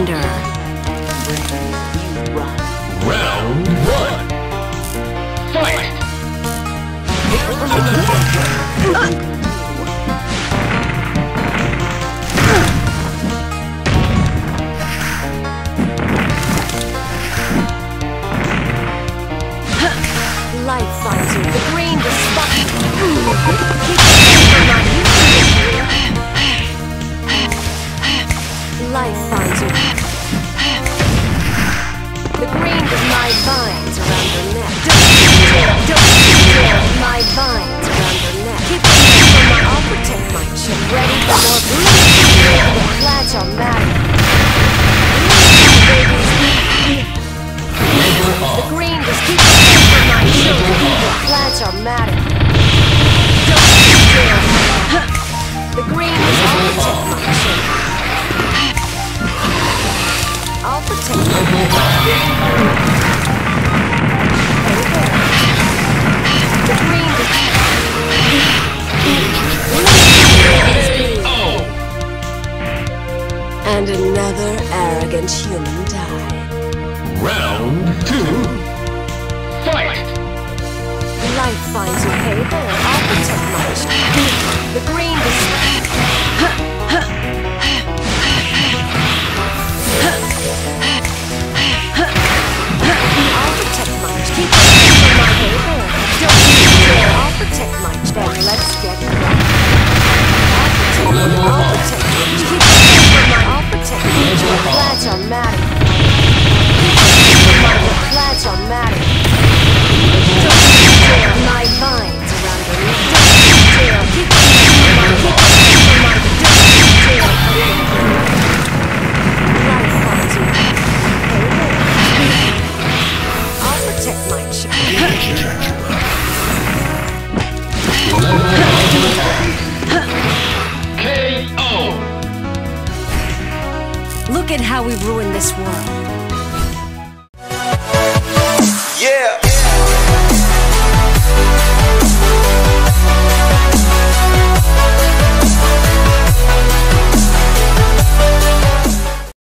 surrender. Round 1. Fight! Life finds you. The green destruction. Life finds you. The green of my vines around your neck. Don't my vines around your neck. Keep away from my. I'll protect my chip. Ready for more blue. The plants are mad. The green just keep away from my children. The plants are mad. Don't dare. The green is I'll protect my children. I'll protect my the green and another arrogant human died. Round 2. Fight! Life finds you, hey there. I'll protect my the green is I'll protect my keep away from my hey there. Don't you dare. I'll protect my then let's get going. I'll protect my keep away from my I'll protect my plants are mad. The plants are mad. Don't you dare. My vines around your neck. Don't you dare. Keep away from my don't you dare. Life finds you. Hey there. I'll protect my KO! Look at how we ruined this world. Yeah.